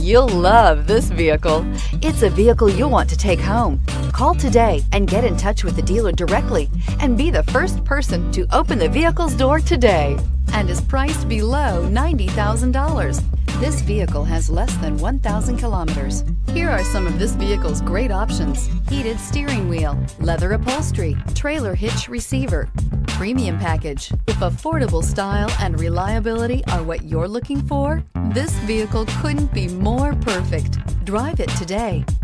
You'll love this vehicle. It's a vehicle you'll want to take home. Call today and get in touch with the dealer directly and be the first person to open the vehicle's door today, and is priced below $90,000. This vehicle has less than 1,000 kilometers. Here are some of this vehicle's great options: heated steering wheel, leather upholstery, trailer hitch receiver, premium package. If affordable style and reliability are what you're looking for, this vehicle couldn't be more perfect. Drive it today.